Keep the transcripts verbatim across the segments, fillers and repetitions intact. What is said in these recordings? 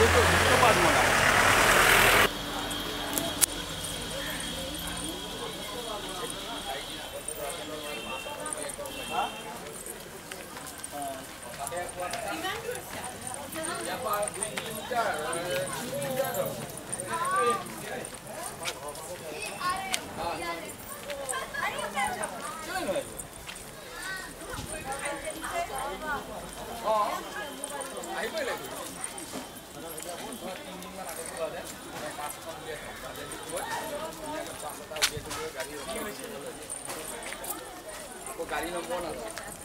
गाड़ी नंबर ना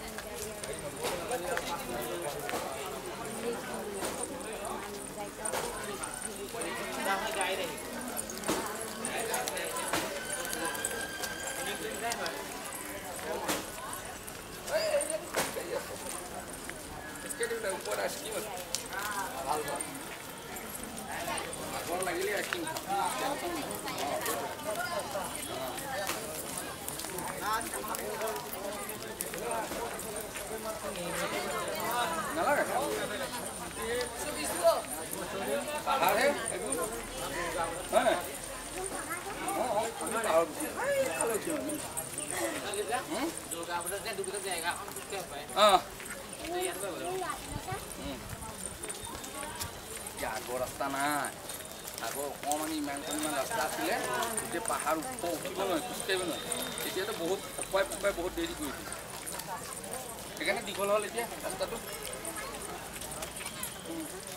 ऊपर आइसक्रीम ভাল ভাল আগৰ লাগিলে আইসক্রিম নালাগে পাহাৰ হে হ্যাঁ দুর্গা পূজা যে দুটো জায়গা অনেক হয় হ্যাঁ আগৰ ৰাস্তা নাই আগৰ অকণমান ইমান ইমান ৰাস্তা আছিলে গোটেই পাহাৰ উঠব উঠিব নহয় খোজকাঢ়িব নহয় এতিয়াতো বহুত পকাই পকাই বহুত দেৰি কৰি দিয়ে সেইকাৰণে দীঘল হ'ল এতিয়া ৰাস্তাটো